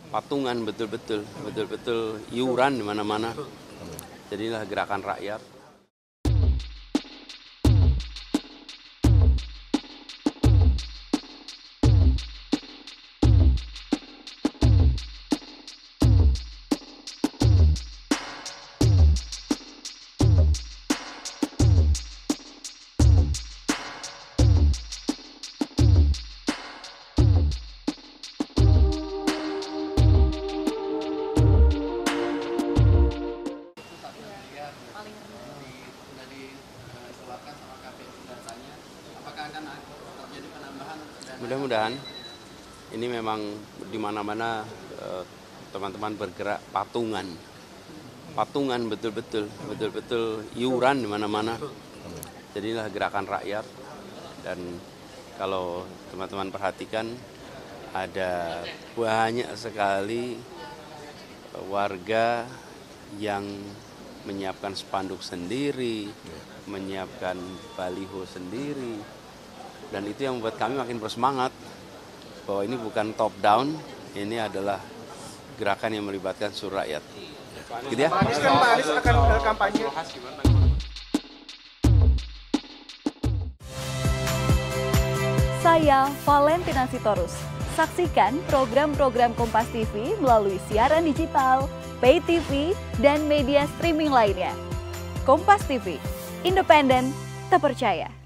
patungan betul-betul iuran di mana-mana. Jadilah gerakan rakyat. Mudah-mudahan ini memang di mana-mana teman-teman bergerak patungan betul-betul iuran di mana-mana. Jadilah gerakan rakyat. Dan kalau teman-teman perhatikan ada banyak sekali warga yang menyiapkan spanduk sendiri, menyiapkan baliho sendiri. Dan itu yang membuat kami makin bersemangat bahwa ini bukan top down, ini adalah gerakan yang melibatkan seluruh rakyat. Gitu ya? Pak Anies akan kampanye. Saya Valentina Sitorus. Saksikan program-program Kompas TV melalui siaran digital, pay TV, dan media streaming lainnya. Kompas TV, independen, terpercaya.